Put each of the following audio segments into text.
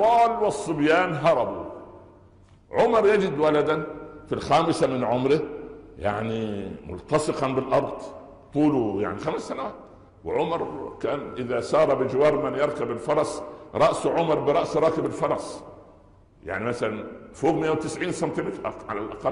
الأطفال والصبيان هربوا. عمر يجد ولدا في 5 من عمره، يعني ملتصقا بالأرض، طوله يعني 5 سنوات. وعمر كان إذا سار بجوار من يركب الفرس رأس عمر برأس راكب الفرس، يعني مثلا فوق 190 سنتيمتر على الأقل.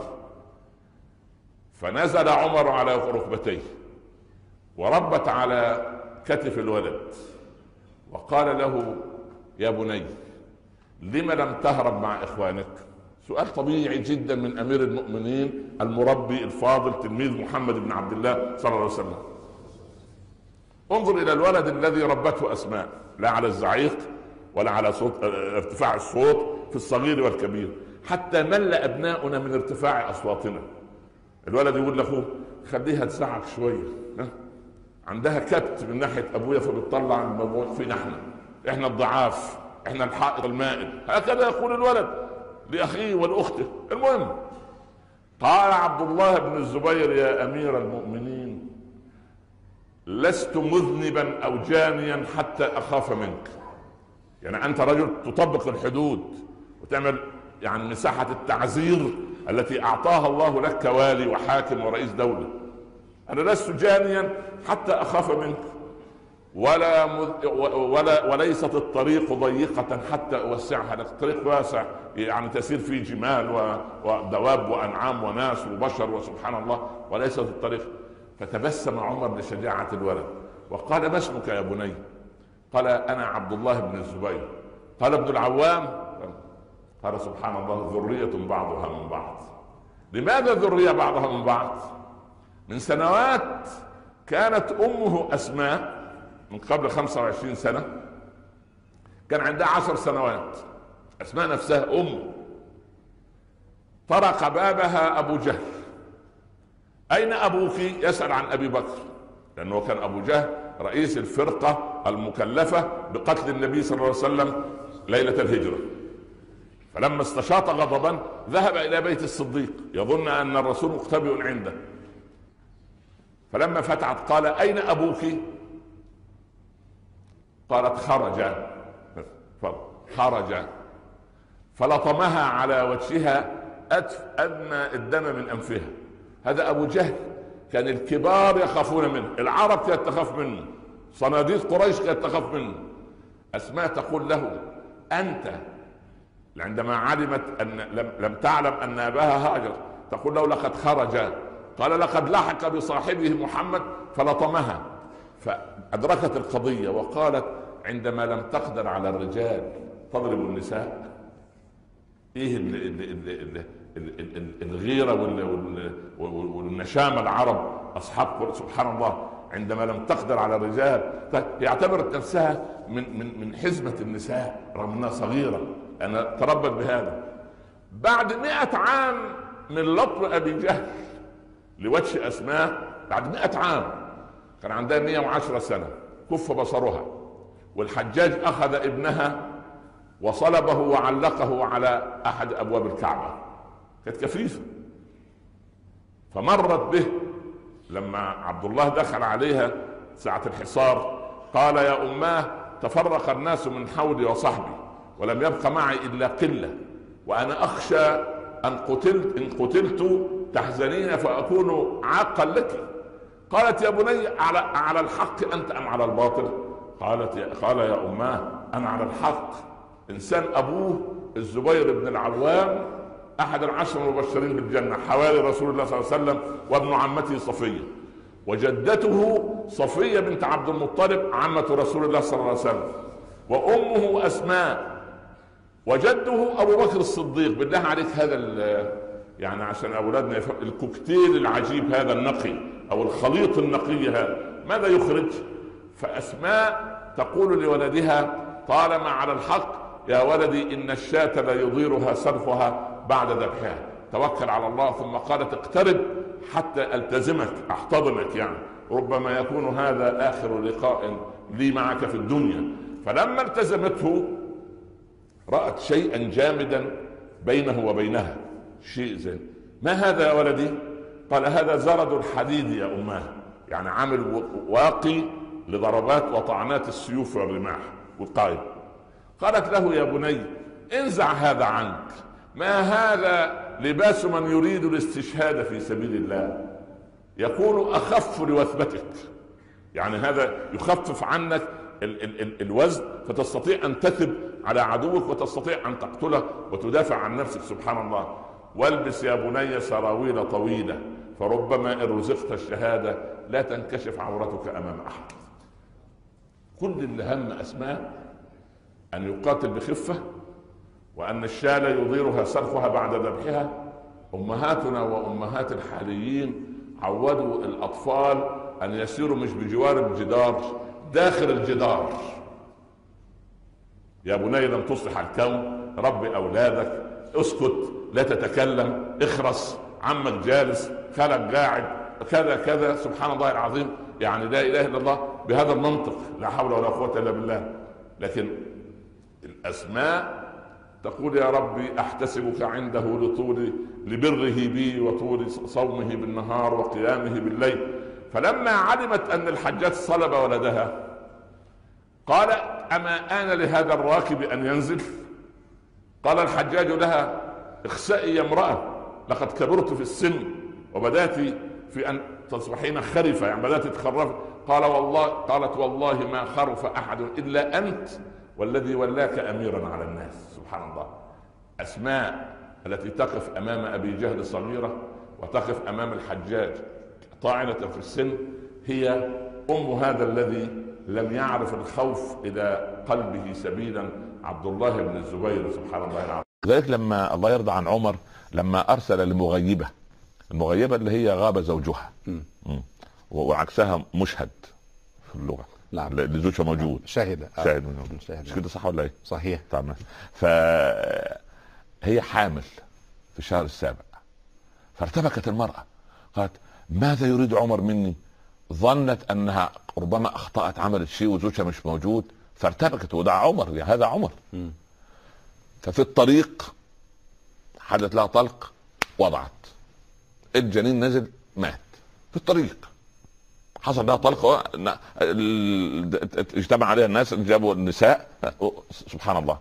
فنزل عمر على ركبتيه وربت على كتف الولد وقال له: يا بني، لم لم تهرب مع إخوانك؟ سؤال طبيعي جدا من أمير المؤمنين المربي الفاضل تلميذ محمد بن عبد الله صلى الله عليه وسلم. انظر إلى الولد الذي ربته أسماء، لا على الزعيق ولا على صوت ارتفاع الصوت في الصغير والكبير، حتى مل أبناؤنا من ارتفاع أصواتنا. الولد يقول لاخوه: خليها تزعق شويه، عندها كبت من ناحيه ابويا فبتطلع الموضوع فينا احنا الضعاف، احنا الحائط المائل. هكذا يقول الولد لاخيه ولاخته. المهم، قال عبد الله بن الزبير: يا امير المؤمنين، لست مذنبا او جانيا حتى اخاف منك. يعني انت رجل تطبق الحدود وتعمل يعني مساحه التعزير التي اعطاها الله لك كوالي وحاكم ورئيس دوله. انا لست جانيا حتى اخاف منك، وليست الطريق ضيقه حتى اوسعها لك. الطريق واسع، يعني تسير فيه جمال ودواب وانعام وناس وبشر وسبحان الله، وليست الطريق. فتبسم عمر لشجاعه الولد وقال: ما اسمك يا بني؟ قال: انا عبد الله بن الزبير. قال: ابن العوام؟ قال: سبحان الله، ذرية بعضها من بعض. لماذا ذرية بعضها من بعض؟ من سنوات كانت أمه أسماء، من قبل 25 سنة، كان عندها 10 سنوات. أسماء نفسها أمه. طرق بابها أبو جهل: أين أبوك؟ يسأل عن أبي بكر، لأنه كان أبو جهل رئيس الفرقة المكلفة بقتل النبي صلى الله عليه وسلم ليلة الهجرة. فلما استشاط غضبا ذهب إلى بيت الصديق يظن أن الرسول مختبئ عنده. فلما فتحت قال: أين أبوك؟ قالت: خرج. فلطمها على وجهها أدنى الدم من أنفها. هذا أبو جهل، كان الكبار يخافون منه، العرب كانت تخاف منه، صناديد قريش كانت تخاف منه. أسماء تقول له: أنت، عندما علمت أن لم تعلم أن أباها هاجر، تقول له: لقد خرج. قال: لقد لحق بصاحبه محمد فلطمها. فأدركت القضية وقالت: عندما لم تقدر على الرجال تضرب النساء. ايه الغيرة والنشامة العرب اصحاب سبحان الله، عندما لم تقدر على الرجال اعتبرت نفسها من حزمة النساء رغم انها صغيرة. انا تربت بهذا. بعد 100 عام من لطم ابي جهل لوجه اسماء، بعد 100 عام، كان عندها 110 سنة، كف بصرها، والحجاج اخذ ابنها وصلبه وعلقه على احد ابواب الكعبة، كانت كفيفة. فمرت به لما عبد الله دخل عليها ساعة الحصار، قال: يا أماه، تفرق الناس من حولي وصحبي ولم يبق معي إلا قلة، وأنا أخشى إن قتلت تحزنين فأكون عاقا لك. قالت: يا بني، على الحق أنت أم على الباطل؟ قال: يا أماه، أنا على الحق. إنسان أبوه الزبير بن العوام أحد 10 المبشرين بالجنة، حواري رسول الله صلى الله عليه وسلم، وابن عمته صفية، وجدته صفية بنت عبد المطلب عمة رسول الله صلى الله عليه وسلم، وأمه أسماء، وجده أبو بكر الصديق. بالله عليك، هذا يعني عشان أولادنا الكوكتيل العجيب هذا النقي، أو الخليط النقي هذا، ماذا يخرج؟ فأسماء تقول لولدها طالما على الحق: يا ولدي، إن الشاة لا يضيرها سلخها بعد ذبحها، توكل على الله. ثم قالت: اقترب حتى ألتزمك، أحتضنك، يعني ربما يكون هذا آخر لقاء لي معك في الدنيا. فلما التزمته رأت شيئا جامدا بينه وبينها، شيء زين. ما هذا يا ولدي؟ قال: هذا زرد الحديد يا أماه، يعني عامل واقي لضربات وطعنات السيوف والرماح والقائد. قالت له يا بني انزع هذا عنك، ما هذا لباس من يريد الاستشهاد في سبيل الله، يكون أخف لوثبتك، يعني هذا يخفف عنك الوزن، فتستطيع أن تثب على عدوك وتستطيع أن تقتله وتدافع عن نفسك. سبحان الله. والبس يا بني سراويل طويلة فربما إن رزقت الشهادة لا تنكشف عورتك أمام أحد. كل اللي هم أسماء أن يقاتل بخفة، وأن الشاة يضيرها سلخها بعد ذبحها. أمهاتنا وأمهات الحاليين عودوا الأطفال أن يسيروا مش بجوار الجدار، داخل الجدار. يا بني لم تصلح الكون، ربي أولادك، اسكت، لا تتكلم، اخرس، عمك جالس، خالك قاعد، كذا كذا. سبحان الله العظيم، يعني لا إله إلا الله بهذا المنطق، لا حول ولا قوة إلا بالله. لكن الأسماء تقول يا ربي أحتسبك عنده لبره بي وطول صومه بالنهار وقيامه بالليل. فلما علمت أن الحجاج صلب ولدها قال أما آن لهذا الراكب أن ينزل؟ قال الحجاج لها اخسئي يا امرأة، لقد كبرت في السن وبدأت في أن تصبحين خرفة، يعني بدأت تخرف. قالت والله ما خرف أحد إلا أنت والذي ولاك أميرا على الناس. سبحان الله. أسماء التي تقف أمام أبي جهل صغيرة وتقف أمام الحجاج طاعنة في السن هي أم هذا الذي لم يعرف الخوف إلى قلبه سبيلا، عبد الله بن الزبير. سبحان الله العظيم. لذلك لما الله يرضى عن عمر لما أرسل لمغيبة، المغيبة اللي هي غاب زوجها وعكسها مشهد في اللغة، نعم، لزوجها موجود، شاهد مش كده صح ولا ايه؟ صحيح. طبعا. فهي حامل في الشهر السابع، فارتبكت المرأة، قالت ماذا يريد عمر مني؟ ظنت انها ربما اخطأت، عملت شيء وزوجها مش موجود، فارتبكت. وده عمر، يعني هذا عمر. ففي الطريق حدث لها طلق، وضعت الجنين، نزل مات في الطريق، حصل لها طلق، اجتمع عليها الناس، جابوا النساء، سبحان الله.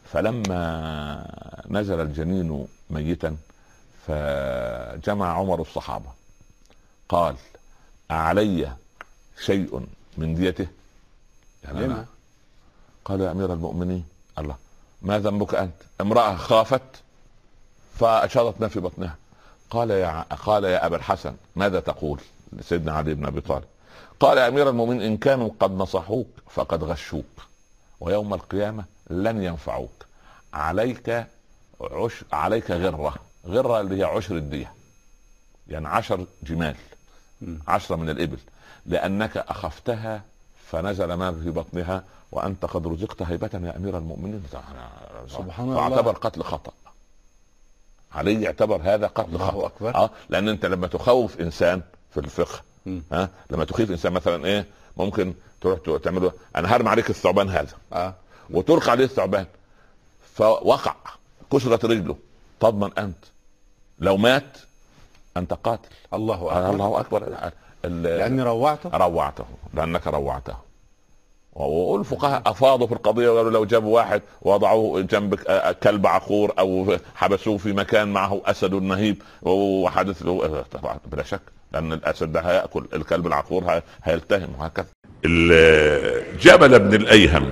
فلما نزل الجنين ميتا فجمع عمر الصحابة قال أعلي شيء من ديته؟ يعني قال يا أمير المؤمنين، الله ما ذنبك أنت؟ امرأة خافت فأشارت ما في بطنها. قال يا أبا الحسن ماذا تقول؟ سيدنا علي بن أبي طالب. قال يا أمير المؤمنين إن كانوا قد نصحوك فقد غشوك، ويوم القيامة لن ينفعوك. عليك غرة اللي هي عشر الدية، يعني 10 جمال، 10 من الإبل، لأنك أخفتها فنزل ما في بطنها وأنت قد رزقت هيبة يا أمير المؤمنين. سبحان الله. فاعتبر قتل خطأ، علي يعتبر هذا قتل خطأ. لأن أنت لما تخوف إنسان في الفقه، لما تخيف إنسان مثلا إيه، ممكن تروح تعمله أنا هرمي عليك الثعبان هذا، وتلقى عليه الثعبان فوقع كسرت رجله، تضمن أنت لو مات أنت قاتل. الله أكبر. الله أكبر. لأني روعته، لأنك روعته. والفقهاء أفاضوا في القضية وقالوا لو جابوا واحد وضعوه جنب كلب عقور أو حبسوه في مكان معه أسد نهيب وحدث له، طبعا بلا شك لأن الأسد ده هيأكل الكلب العقور هيلتهم، وهكذا. جبل بن الأيهم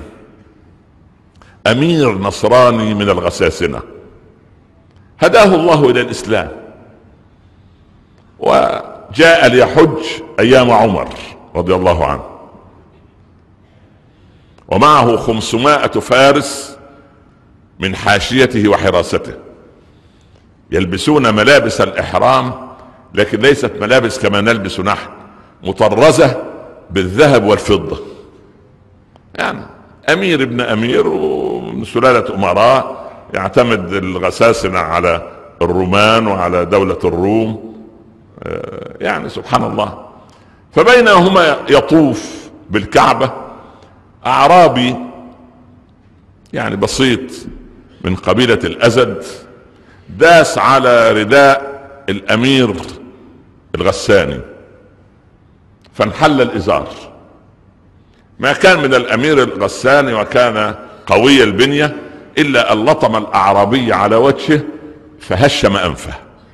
أمير نصراني من الغساسنة، هداه الله إلى الإسلام وجاء ليحج أيام عمر رضي الله عنه، ومعه 500 فارس من حاشيته وحراسته، يلبسون ملابس الإحرام لكن ليست ملابس كما نلبس نحن، مطرزة بالذهب والفضة، يعني أمير ابن أمير ومن سلالة أمراء، يعتمد الغساسنة على الرومان وعلى دولة الروم، يعني سبحان الله. فبينهما يطوف بالكعبة أعرابي يعني بسيط من قبيلة الأزد، داس على رداء الأمير الغساني فانحل الإزار. ما كان من الأمير الغساني وكان قوي البنية، إلا أن لطم الأعرابي على وجهه فهشم أنفه.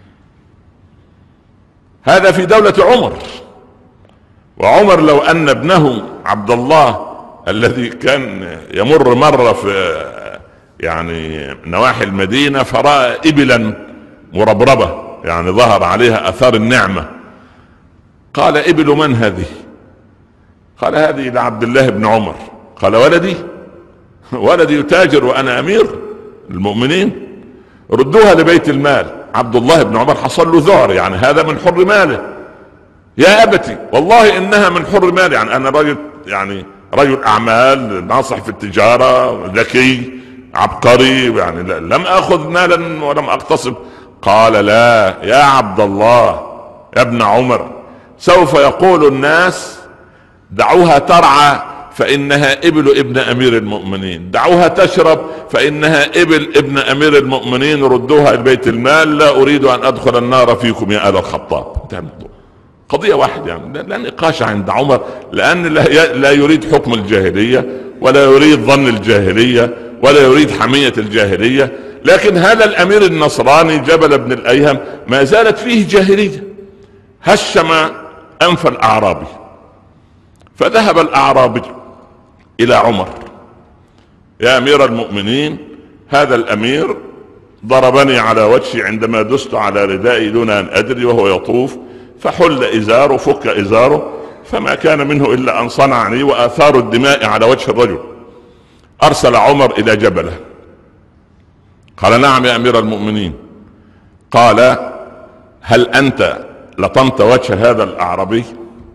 هذا في دولة عمر. وعمر لو أن ابنه عبد الله الذي كان يمر مرة في يعني نواحي المدينة فرأى إبلا مربربة يعني ظهر عليها أثار النعمة، قال: إبل من هذه؟ قال: هذه لعبد الله بن عمر. قال: ولدي يتاجر وأنا أمير المؤمنين، ردوها لبيت المال. عبد الله بن عمر حصل له ذعر، يعني هذا من حر ماله. يا أبتي والله إنها من حر مالي، يعني أنا رجل أعمال ناصح في التجارة ذكي عبقري، يعني لم أخذ مالا ولم أغتصب. قال: لا يا عبد الله يا ابن عمر، سوف يقول الناس دعوها ترعى فإنها إبل ابن أمير المؤمنين، دعوها تشرب فإنها إبل ابن أمير المؤمنين، ردوها البيت المال، لا أريد أن أدخل النار فيكم يا آل الخطاب. انتهى الموضوع. قضية واحدة، يعني لا نقاش عند عمر، لأن لا يريد حكم الجاهلية ولا يريد ظن الجاهلية ولا يريد حمية الجاهلية. لكن هذا الأمير النصراني جبل بن الأيهم ما زالت فيه جاهلية. هشم أنف الأعرابي، فذهب الأعرابي إلى عمر: يا أمير المؤمنين، هذا الأمير ضربني على وجهي عندما دست على ردائي دون أن أدري وهو يطوف، فحل إزاره، فك إزاره، فما كان منه إلا أن صنعني وآثار الدماء على وجه الرجل. أرسل عمر إلى جبله. قال: نعم يا أمير المؤمنين. قال: هل أنت لطمت وجه هذا الأعرابي؟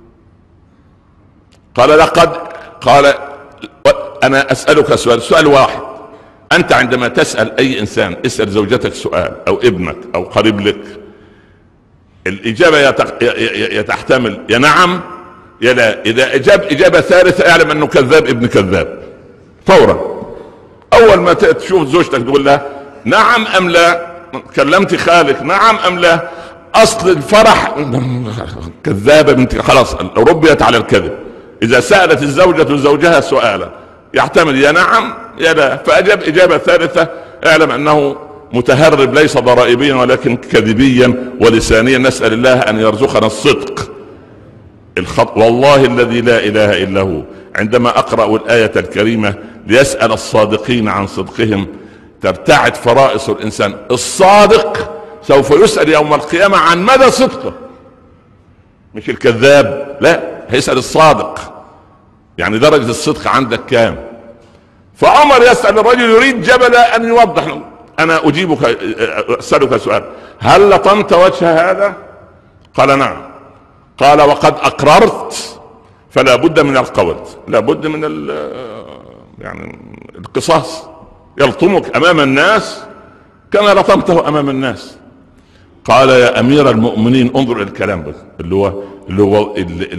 قال: لقد. قال: أنا أسألك سؤال واحد. أنت عندما تسأل أي إنسان، اسأل زوجتك سؤال أو ابنك أو قريب لك، الإجابة تحتمل يا نعم يا لا. إذا أجاب إجابة ثالثة اعلم أنه كذاب ابن كذاب فورا. أول ما تشوف زوجتك تقول لها نعم أم لا، كلمت خالك نعم أم لا، أصل الفرح كذابة بنت، خلاص ربيت على الكذب. إذا سألت الزوجة زوجها سؤالا يحتمل يا نعم يا لا، فأجاب إجابة ثالثة اعلم أنه متهرب ليس ضرائبيا ولكن كذبيا ولسانيا. نسأل الله أن يرزقنا الصدق. والله الذي لا إله إلا هو، عندما أقرأ الآية الكريمة ليسأل الصادقين عن صدقهم ترتعد فرائص الإنسان. الصادق سوف يسأل يوم القيامة عن مدى صدقه، مش الكذاب، لا، هيسأل الصادق يعني درجة الصدق عندك كام. فعمر يسأل الرجل يريد جبل أن يوضح. أنا أجيبك، أسألك سؤال: هل لطمت وجه هذا؟ قال: نعم. قال: وقد أقررت فلا بد من القول، لا بد من يعني القصاص، يلطمك أمام الناس كما لطمته أمام الناس. قال: يا أمير المؤمنين، انظر الكلام بس اللي هو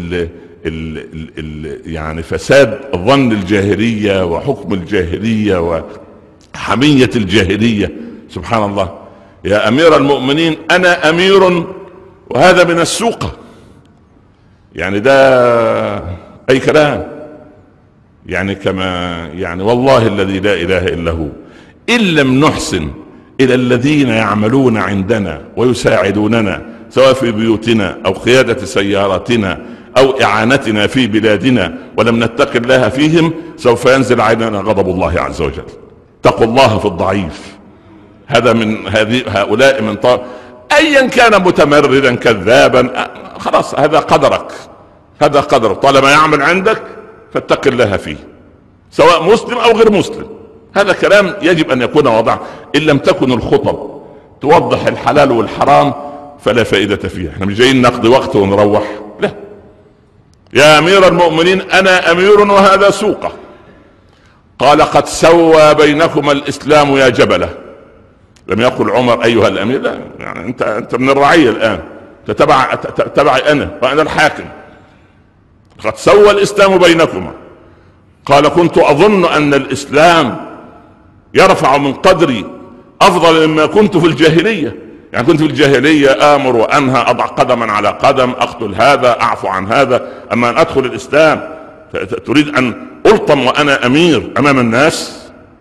يعني فساد ظن الجاهلية وحكم الجاهلية وحمية الجاهلية. سبحان الله. يا أمير المؤمنين، أنا أمير وهذا من السوقة. يعني ده أي كلام، يعني كما يعني والله الذي لا إله إلا هو، إن لم نحسن إلى الذين يعملون عندنا ويساعدوننا سواء في بيوتنا أو قيادة سياراتنا أو إعانتنا في بلادنا ولم نتق الله فيهم، سوف ينزل علينا غضب الله عز وجل. اتقوا الله في الضعيف. هذا من هؤلاء من أيا كان متمردا كذابا، خلاص هذا قدرك، هذا قدرك. طالما يعمل عندك فاتق الله فيه سواء مسلم أو غير مسلم. هذا كلام يجب أن يكون واضحا. إن لم تكن الخطب توضح الحلال والحرام فلا فائدة فيها. احنا مش جايين نقضي وقت ونروح، لا. يا أمير المؤمنين، أنا أمير وهذا سوقه. قال: قد سوى بينكما الإسلام يا جبلة. لم يقل عمر أيها الأمير، لا، يعني أنت من الرعية الآن، تبعي أنا وأنا الحاكم. قد سوى الإسلام بينكما. قال: كنت أظن أن الإسلام يرفع من قدري أفضل مما كنت في الجاهلية. يعني كنت في الجاهلية آمر وأنهى، أضع قدما على قدم، أقتل هذا، أعفو عن هذا. أما أن أدخل الإسلام تريد أن ألطم وأنا أمير أمام الناس؟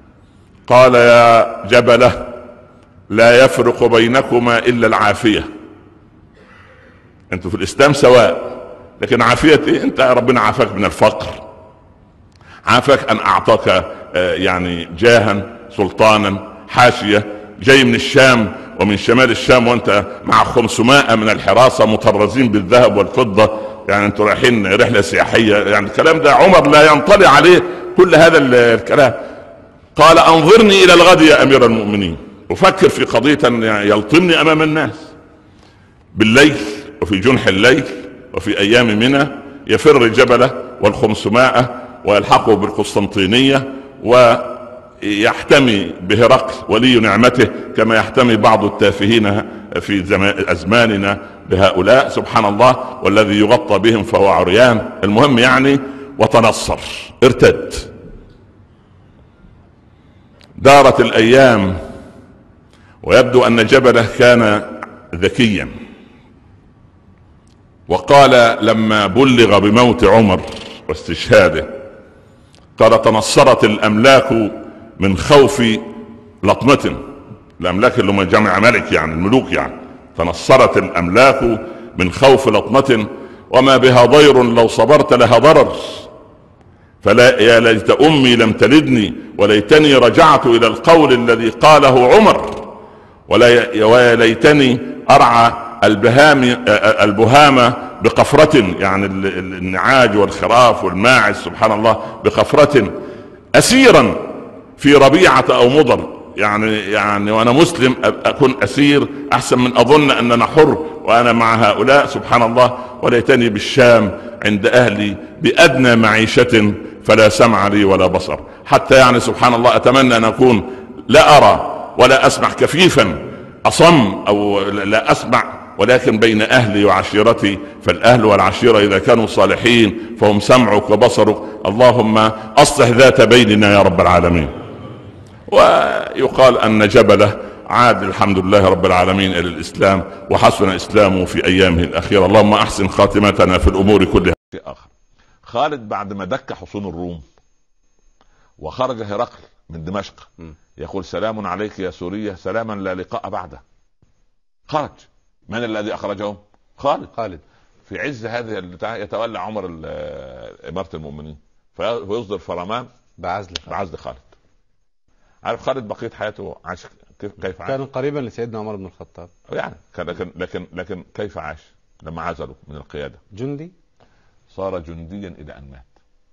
قال يا جبله لا يفرق بينكما إلا العافية، انتوا في الإسلام سواء، لكن عافية ايه؟ انت ربنا عافاك من الفقر، عافاك ان اعطاك يعني جاها سلطانا حاشية، جاي من الشام ومن شمال الشام وانت مع 500 من الحراسة مطرزين بالذهب والفضة، يعني انتوا رايحين رحلة سياحية، يعني الكلام ده عمر لا ينطلع عليه كل هذا الكلام. قال انظرني الى الغد يا امير المؤمنين، افكر في قضية يلطمني امام الناس بالليل وفي جنح الليل وفي ايام منى، يفر جبله وال500 ويلحقه بالقسطنطينية ويحتمي بهرقل ولي نعمته كما يحتمي بعض التافهين في أزماننا بهؤلاء، سبحان الله، والذي يغطى بهم فهو عريان. المهم يعني وتنصر، ارتد. دارت الأيام ويبدو أن جبله كان ذكيا، وقال لما بلغ بموت عمر واستشهاده قال تنصرت الأملاك من خوف لطمة، الأملاك اللي هم جمع ملك يعني الملوك، يعني تنصرت الأملاك من خوف لطمة وما بها ضير لو صبرت لها ضرر، فلا يا ليت أمي لم تلدني وليتني رجعت إلى القول الذي قاله عمر، ويا ليتني أرعى البهام بقفرة، يعني النعاج والخراف والماعز سبحان الله بقفرة، أسيرا في ربيعة أو مضر، يعني وأنا مسلم أكون أسير أحسن من أظن أننا حر وأنا مع هؤلاء سبحان الله. وليتني بالشام عند أهلي بأدنى معيشة فلا سمع لي ولا بصر، حتى يعني سبحان الله أتمنى أن أكون لا أرى ولا أسمع، كفيفا أصم أو لا أسمع، ولكن بين أهلي وعشيرتي، فالأهل والعشيرة إذا كانوا صالحين فهم سمعك وبصرك، اللهم أصلح ذات بيننا يا رب العالمين. ويقال أن جبله عاد الحمد لله رب العالمين إلى الإسلام وحسن إسلامه في أيامه الأخيرة، اللهم أحسن خاتمتنا في الأمور كلها. شيء آخر، خالد بعد ما دك حصون الروم وخرج هرقل من دمشق يقول سلام عليك يا سوريا سلاما لا لقاء بعده، خرج. من الذي أخرجهم؟ خالد. في عز هذه يتولى عمر إمارة المؤمنين فيصدر فرمان بعزل خالد. عارف خالد بقية حياته عاش كيف عاش؟ كان قريبا لسيدنا عمر بن الخطاب يعني لكن كيف عاش لما عزله من القيادة؟ جندي، صار جنديا إلى أن مات.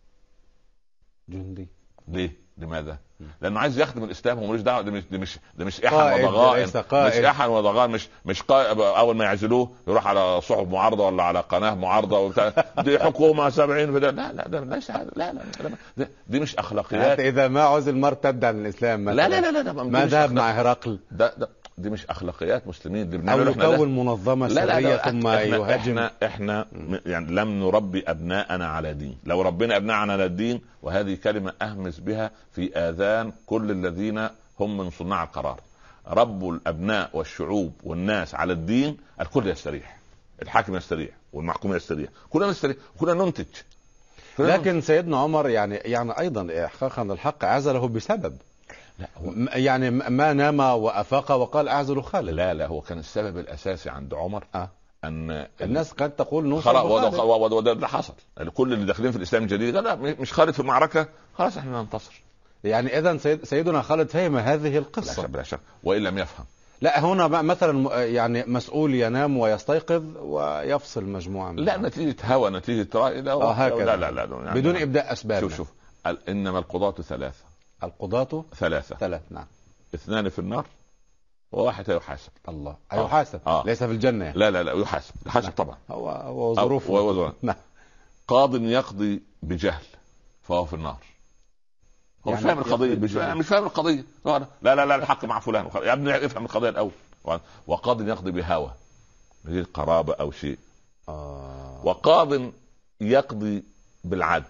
جندي ليه؟ لماذا؟ لأنه عايز يخدم الإسلام، وماليش دعوة. ده مش إحن وضغائن، مش إحن وضغائن، مش أول ما يعزلوه يروح على صحف معارضة ولا على قناة معارضة دي حكومة 70 لا ده ليس هذا، لا دي مش أخلاقيات. إذا ما عزل مرتد عن الإسلام مثلا. لا ما ذهب مع هرقل. دي مش أخلاقيات مسلمين. أو يكون منظمة سرية ثم يهاجم. احنا يعني لم نربي أبناءنا على دين. لو ربنا أبناءنا على الدين، وهذه كلمة أهمس بها في آذان كل الذين هم من صناع القرار، ربوا الأبناء والشعوب والناس على الدين، الكل يستريح، الحاكم يستريح والمحكوم يستريح، كلنا نستريح وكلنا ننتج. لكن سيدنا عمر يعني أيضا إحقاقا الحق عزله بسبب، لا يعني ما نام وأفاق وقال أعزل خالد. لا هو كان السبب الأساسي عند عمر أن الناس قد تقول وده حصل. كل اللي داخلين في الإسلام الجديد لا مش خالد في المعركة خلاص احنا ننتصر. يعني إذن سيدنا خالد فهم هذه القصة لا شك وإن لم يفهم. لا هنا مثلا يعني مسؤول ينام ويستيقظ ويفصل مجموعة لا نتيجة هوى، نتيجة رأي، هكذا لا يعني بدون إبداء أسباب. شوف إنما القضاة ثلاثة. القضاة ثلاثة نعم. 2 في النار وواحد يحاسب. الله يحاسب ليس في الجنة يعني. لا يحاسب طبعا. هو ظروفه. نعم. قاض يقضي بجهل فهو في النار. هو يعني مش فاهم القضية، مش فاهم القضية. لا الحق مع فلان يا ابني افهم القضية الأول. وقاض يقضي بهوى غير قرابة أو شيء. وقاض يقضي بالعدل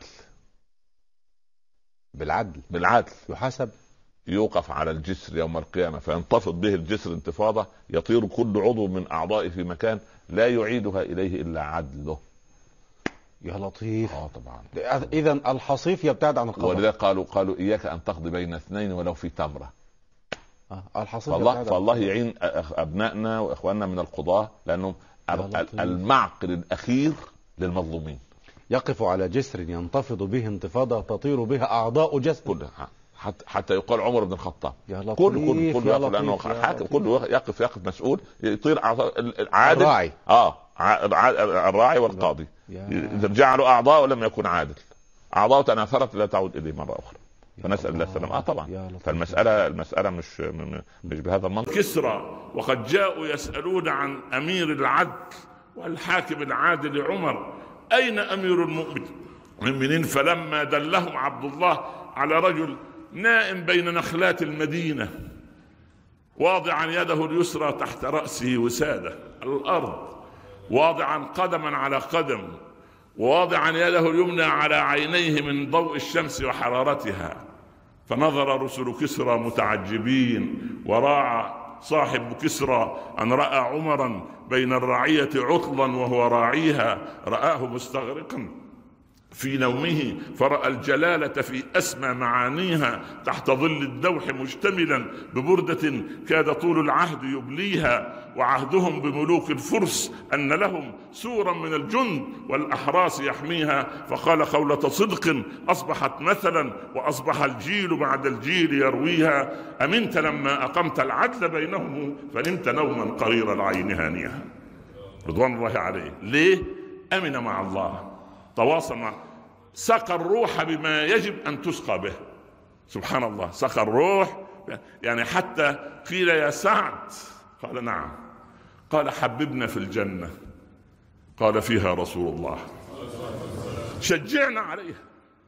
يحاسب، يوقف على الجسر يوم القيامة فينتفض به الجسر انتفاضة يطير كل عضو من أعضائه في مكان لا يعيدها إليه إلا عدله. يا لطيف. طبعا. اذا الحصيف يبتعد عن القضاء، ولذلك قالوا اياك ان تقضي بين اثنين ولو في تمره. الحصيف فالله يعين ابنائنا واخواننا من القضاة، لانهم المعقل الاخير للمظلومين. يقف على جسر ينتفض به انتفاضة تطير بها اعضاء جسد كلها، حتى يقال عمر بن الخطاب يا لطيف كله يقف، لانه حاكم كله يقف مسؤول، يطير عادل الراعي الراعي والقاضي. جعلوا اعضاء ولم يكن عادل، اعضاء تناثرت لا تعود اليه مره اخرى، فنسال الله السلامه. طبعا. فالمساله مش بهذا المنطق. كسرى وقد جاءوا يسالون عن امير العدل والحاكم العادل عمر، اين امير المؤمنين؟ فلما دلهم عبد الله على رجل نائم بين نخلات المدينة واضعا يده اليسرى تحت رأسه وسادة الأرض، واضعا قدما على قدم، وواضعا يده اليمنى على عينيه من ضوء الشمس وحرارتها، فنظر رسل كسرى متعجبين، وراعى صاحب كسرى أن رأى عمرا بين الرعية عطلا وهو راعيها، رآه مستغرقا في نومه، فرأى الجلالة في أسمى معانيها تحت ظل الدوح مجتملا ببردة كاد طول العهد يبليها، وعهدهم بملوك الفرس أن لهم سورا من الجند والأحراس يحميها، فقال قولة صدق أصبحت مثلا وأصبح الجيل بعد الجيل يرويها، أمنت لما أقمت العدل بينهم فنمت نوما قرير العين هانيها. رضوان الله عليه. ليه؟ أمن مع الله، تواصل مع، سقى الروح بما يجب أن تسقى به. سبحان الله، سقى الروح، يعني حتى قيل يا سعد، قال نعم، قال حببنا في الجنة، قال فيها رسول الله، شجعنا عليها.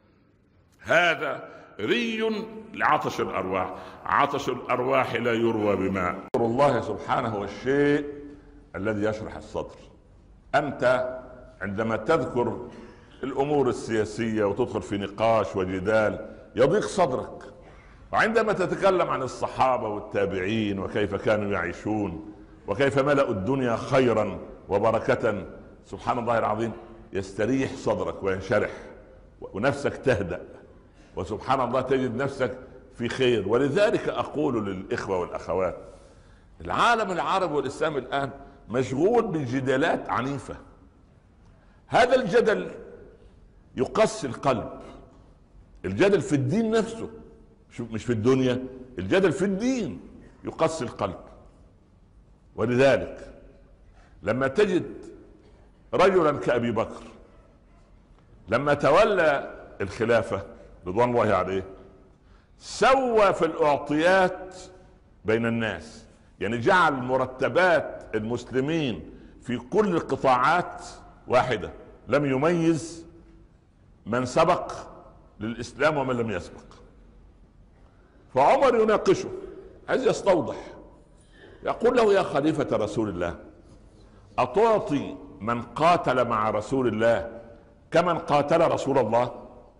هذا ري لعطش الأرواح، عطش الأرواح لا يروى بماء. الله سبحانه هو الشيء الذي يشرح الصدر. أنت عندما تذكر الأمور السياسية وتدخل في نقاش وجدال يضيق صدرك، وعندما تتكلم عن الصحابة والتابعين وكيف كانوا يعيشون وكيف ملأوا الدنيا خيرا وبركة، سبحان الله العظيم، يستريح صدرك وينشرح ونفسك تهدأ، وسبحان الله تجد نفسك في خير. ولذلك أقول للإخوة والأخوات، العالم العربي والإسلام الآن مشغول بالجدالات عنيفة. هذا الجدل يقسي القلب، الجدل في الدين نفسه، مش في الدنيا، الجدل في الدين يقسي القلب. ولذلك لما تجد رجلا كأبي بكر لما تولى الخلافة رضوان الله عليه سوى في الأعطيات بين الناس، يعني جعل مرتبات المسلمين في كل القطاعات واحدة، لم يميز من سبق للإسلام ومن لم يسبق. فعمر يناقشه، عايز يستوضح، يقول له يا خليفة رسول الله، أتعطي من قاتل مع رسول الله كمن قاتل رسول الله؟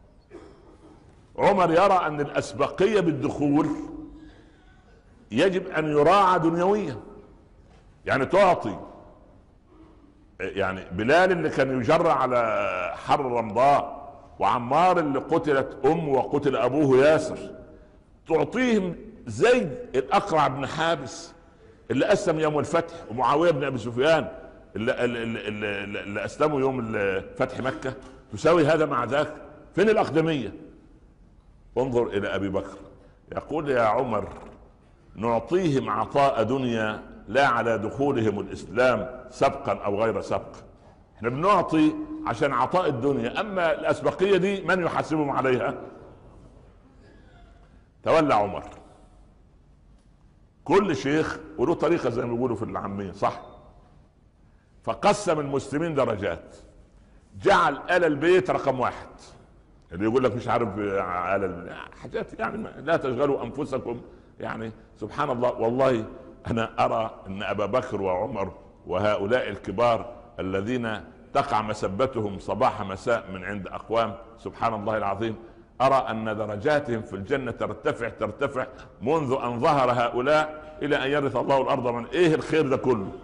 عمر يرى أن الأسبقية بالدخول يجب أن يراعى دنيويا، يعني تعطي يعني بلال اللي كان يجرى على حر رمضاء، وعمار اللي قتلت أمه وقتل أبوه ياسر، تعطيهم زيد الأقرع بن حابس اللي أسلم يوم الفتح، ومعاوية بن أبي سفيان اللي أسلموا يوم فتح مكة، تساوي هذا مع ذاك؟ فين الأقدمية؟ انظر إلى أبي بكر، يقول يا عمر نعطيهم عطاء دنيا لا على دخولهم الإسلام سبقا أو غير سبق، احنا بنعطي عشان عطاء الدنيا، أما الأسبقية دي من يحاسبهم عليها؟ تولى عمر. كل شيخ وله طريقة زي ما بيقولوا في العامية، صح؟ فقسم المسلمين درجات، جعل آل البيت رقم 1، اللي يقول لك مش عارف حاجات يعني لا تشغلوا أنفسكم، يعني سبحان الله. والله أنا أرى أن أبا بكر وعمر وهؤلاء الكبار الذين تقع مسبتهم صباح مساء من عند أقوام، سبحان الله العظيم، أرى أن درجاتهم في الجنة ترتفع منذ أن ظهر هؤلاء إلى أن يرث الله الأرض من إيه الخير ده كله.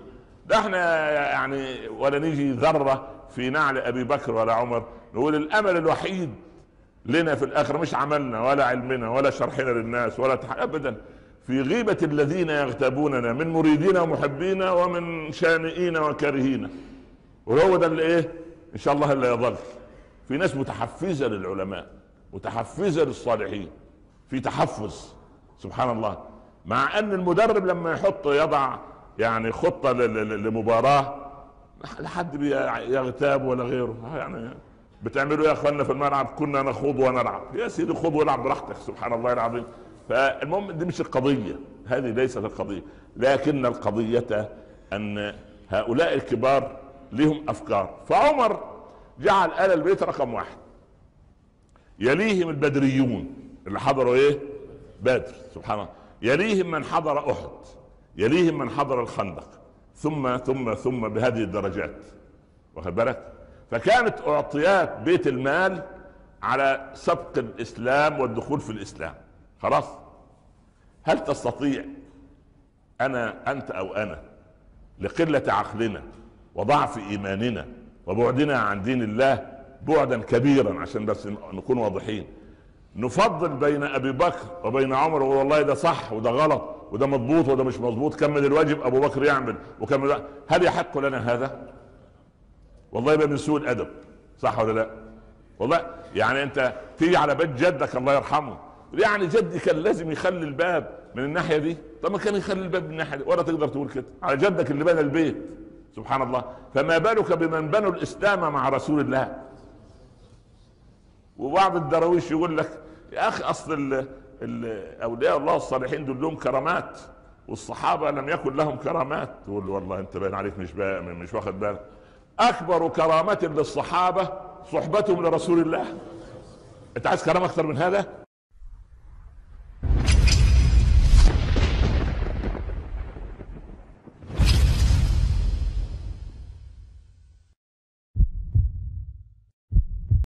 ده احنا يعني ولا نيجي ذره في نعل ابي بكر ولا عمر، نقول الامل الوحيد لنا في الاخر مش عملنا ولا علمنا ولا شرحنا للناس ولا ابدا، في غيبه الذين يغتابوننا من مريدين ومحبين ومن شانئين وكارهين. وهو ده اللي ايه ان شاء الله اللي يظل. في ناس متحفزه للعلماء، متحفزه للصالحين، في تحفز سبحان الله. مع ان المدرب لما يحط يضع يعني خطه لمباراه، لا حد يغتاب ولا غيره. يعني بتعملوا يا اخواننا في الملعب كنا نخوض ونلعب، يا سيدي خذ والعب براحتك سبحان الله العظيم. فالمهم دي مش القضيه، هذه ليست القضيه، لكن القضيه ان هؤلاء الكبار لهم افكار. فعمر جعل آل البيت رقم 1، يليهم البدريون اللي حضروا ايه بدر سبحان الله، يليهم من حضر احد، يليهم من حضر الخندق، ثم بهذه الدرجات، واخد بالك. فكانت اعطيات بيت المال على سبق الاسلام والدخول في الاسلام. خلاص، هل تستطيع انت او انا لقلة عقلنا وضعف ايماننا وبعدنا عن دين الله بعدا كبيرا، عشان بس نكون واضحين، نفضل بين ابي بكر وبين عمر والله ده صح وده غلط وده مضبوط وده مش مضبوط، كم من الواجب ابو بكر يعمل وكم من، هل يحق لنا هذا؟ والله يبقى من سوء الادب، صح ولا لا؟ والله يعني انت تيجي على بيت جدك الله يرحمه، يعني جدي كان لازم يخلي الباب من الناحيه دي، طب ما كان يخلي الباب من الناحيه دي، ولا تقدر تقول كده على جدك اللي بنى البيت سبحان الله. فما بالك بمن بنوا الاسلام مع رسول الله. وبعض الدراويش يقول لك يا اخي اصل اولياء الله الصالحين دول لهم كرامات والصحابه لم يكن لهم كرامات. تقول والله انت باين عليك مش واخد بالك. اكبر كرامه للصحابه صحبتهم لرسول الله. انت عايز كرامه اكثر من هذا؟